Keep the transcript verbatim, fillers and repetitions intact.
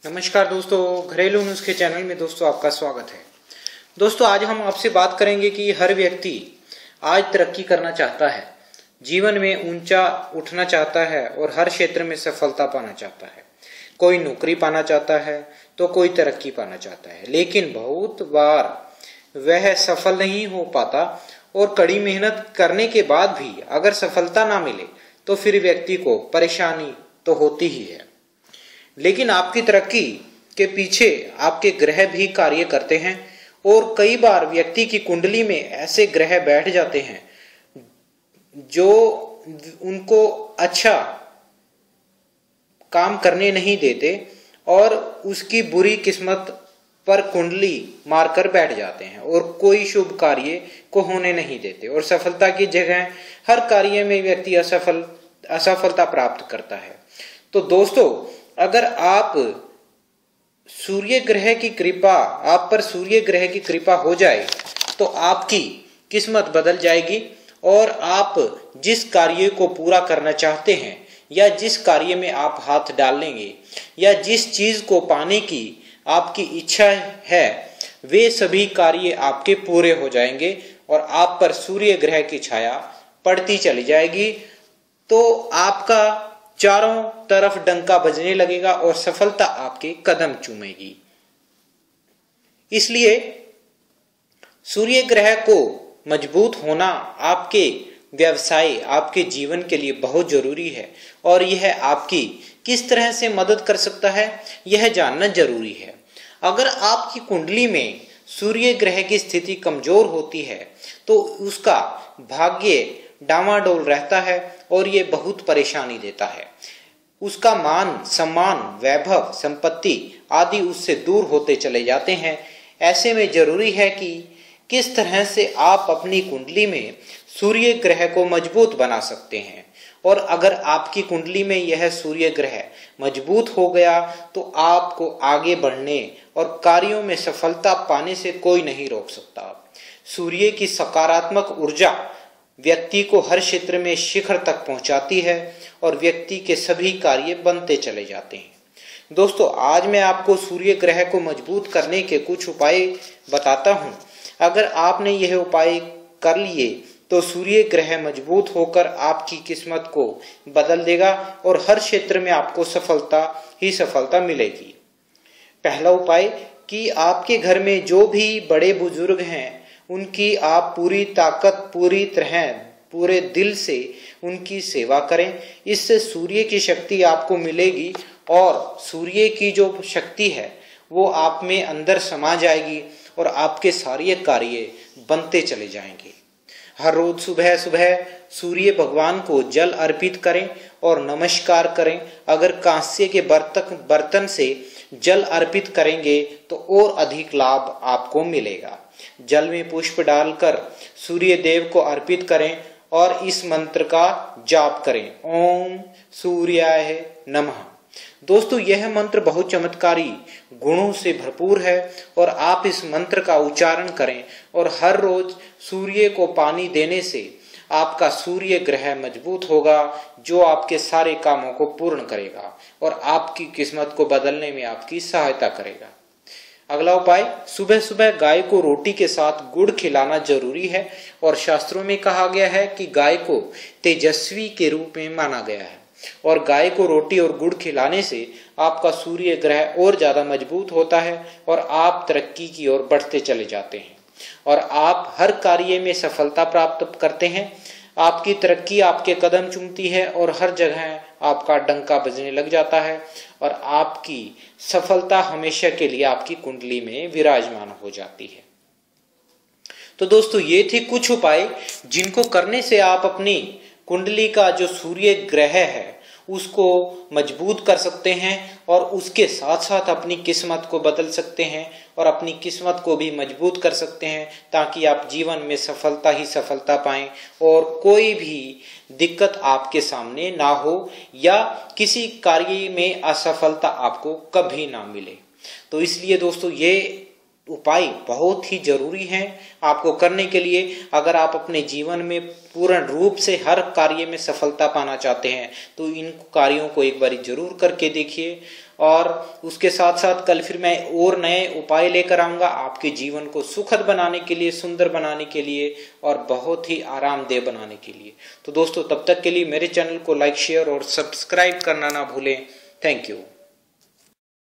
नमस्कार दोस्तों, घरेलू नुस्खे चैनल में दोस्तों आपका स्वागत है। दोस्तों आज हम आपसे बात करेंगे कि हर व्यक्ति आज तरक्की करना चाहता है, जीवन में ऊंचा उठना चाहता है और हर क्षेत्र में सफलता पाना चाहता है। कोई नौकरी पाना चाहता है तो कोई तरक्की पाना चाहता है, लेकिन बहुत बार वह सफल नहीं हो पाता और कड़ी मेहनत करने के बाद भी अगर सफलता ना मिले तो फिर व्यक्ति को परेशानी तो होती ही है। लेकिन आपकी तरक्की के पीछे आपके ग्रह भी कार्य करते हैं और कई बार व्यक्ति की कुंडली में ऐसे ग्रह बैठ जाते हैं जो उनको अच्छा काम करने नहीं देते और उसकी बुरी किस्मत पर कुंडली मारकर बैठ जाते हैं और कोई शुभ कार्य को होने नहीं देते और सफलता की जगह हर कार्य में व्यक्ति असफल असफलता प्राप्त करता है। तो दोस्तों अगर आप सूर्य ग्रह की कृपा आप पर सूर्य ग्रह की कृपा हो जाए तो आपकी किस्मत बदल जाएगी और आप जिस कार्य को पूरा करना चाहते हैं या जिस कार्य में आप हाथ डालेंगे या जिस चीज को पाने की आपकी इच्छा है वे सभी कार्य आपके पूरे हो जाएंगे और आप पर सूर्य ग्रह की छाया पड़ती चली जाएगी। तो आपका चारों तरफ डंका बजने लगेगा और सफलता आपके कदम चूमेगी। इसलिए सूर्य ग्रह को मजबूत होना आपके व्यवसाय आपके जीवन के लिए बहुत जरूरी है और यह आपकी किस तरह से मदद कर सकता है यह जानना जरूरी है। अगर आपकी कुंडली में सूर्य ग्रह की स्थिति कमजोर होती है तो उसका भाग्य डामाडोल रहता है और ये बहुत परेशानी देता है। उसका मान सम्मान वैभव संपत्ति आदि उससे दूर होते चले जाते हैं। ऐसे में जरूरी है कि किस तरह से आप अपनी कुंडली में सूर्य ग्रह को मजबूत बना सकते हैं और अगर आपकी कुंडली में यह सूर्य ग्रह मजबूत हो गया तो आपको आगे बढ़ने और कार्यों में सफलता पाने से कोई नहीं रोक सकता। सूर्य की सकारात्मक ऊर्जा व्यक्ति को हर क्षेत्र में शिखर तक पहुंचाती है और व्यक्ति के सभी कार्य बनते चले जाते हैं। दोस्तों आज मैं आपको सूर्य ग्रह को मजबूत करने के कुछ उपाय बताता हूं। अगर आपने यह उपाय कर लिए तो सूर्य ग्रह मजबूत होकर आपकी किस्मत को बदल देगा और हर क्षेत्र में आपको सफलता ही सफलता मिलेगी। पहला उपाय कि आपके घर में जो भी बड़े बुजुर्ग हैं उनकी आप पूरी ताकत पूरी तरह पूरे दिल से उनकी सेवा करें। इससे सूर्य की शक्ति आपको मिलेगी और सूर्य की जो शक्ति है वो आप में अंदर समा जाएगी और आपके सारे कार्य बनते चले जाएंगे। हर रोज सुबह सुबह सूर्य भगवान को जल अर्पित करें और नमस्कार करें। अगर कांस्य के बर्तन बर्तन से जल अर्पित करेंगे तो और अधिक लाभ आपको मिलेगा। जल में पुष्प डालकर सूर्य देव को अर्पित करें और इस मंत्र का जाप करें, ओम सूर्याय नमः। दोस्तों यह मंत्र बहुत चमत्कारी गुणों से भरपूर है और आप इस मंत्र का उच्चारण करें और हर रोज सूर्य को पानी देने से आपका सूर्य ग्रह मजबूत होगा जो आपके सारे कामों को पूर्ण करेगा और आपकी किस्मत को बदलने में आपकी सहायता करेगा। अगला उपाय, सुबह सुबह गाय को रोटी के साथ गुड़ खिलाना जरूरी है और शास्त्रों में कहा गया है कि गाय को तेजस्वी के रूप में माना गया है और गाय को रोटी और गुड़ खिलाने से आपका सूर्य ग्रह और ज्यादा मजबूत होता है और आप तरक्की की ओर बढ़ते चले जाते हैं और आप हर कार्य में सफलता प्राप्त करते हैं। आपकी तरक्की आपके कदम चूमती है और हर जगह आपका डंका बजने लग जाता है और आपकी सफलता हमेशा के लिए आपकी कुंडली में विराजमान हो जाती है। तो दोस्तों ये थे कुछ उपाय जिनको करने से आप अपनी कुंडली का जो सूर्य ग्रह है उसको मजबूत कर सकते हैं और उसके साथ साथ अपनी किस्मत को बदल सकते हैं और अपनी किस्मत को भी मजबूत कर सकते हैं ताकि आप जीवन में सफलता ही सफलता पाएं और कोई भी दिक्कत आपके सामने ना हो या किसी कार्य में असफलता आपको कभी ना मिले। तो इसलिए दोस्तों ये उपाय बहुत ही जरूरी हैं आपको करने के लिए। अगर आप अपने जीवन में पूर्ण रूप से हर कार्य में सफलता पाना चाहते हैं तो इन कार्यों को एक बार जरूर करके देखिए। और उसके साथ साथ कल फिर मैं और नए उपाय लेकर आऊँगा आपके जीवन को सुखद बनाने के लिए, सुंदर बनाने के लिए और बहुत ही आरामदेह बनाने के लिए। तो दोस्तों, तब तक के लिए मेरे चैनल को लाइक, शेयर और सब्सक्राइब करना ना भूलें। Thank you.